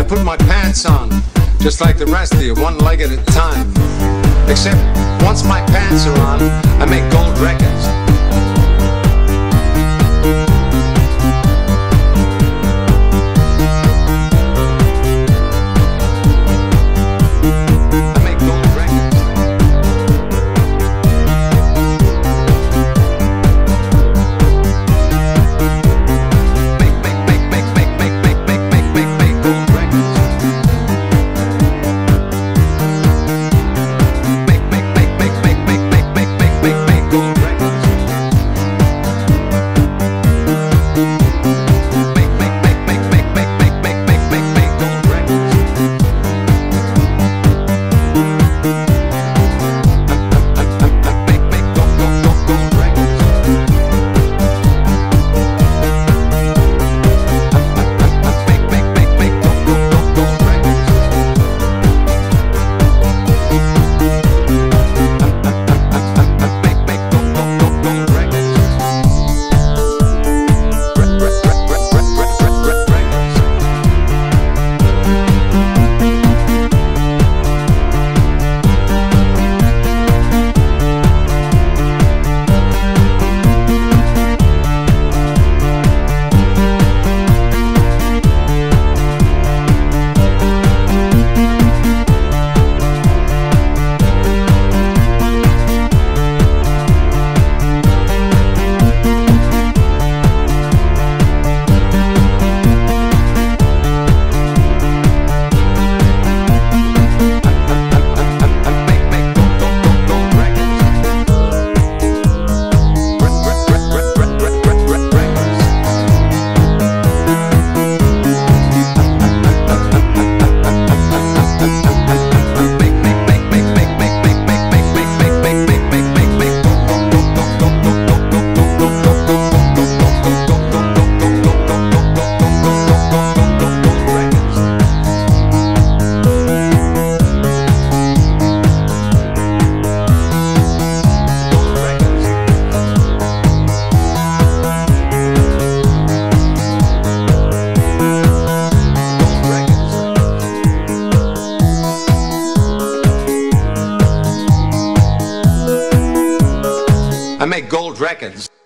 put my pants on, just like the rest of you, one leg at a time. Except, once my pants are on, I make gold records. I make gold records.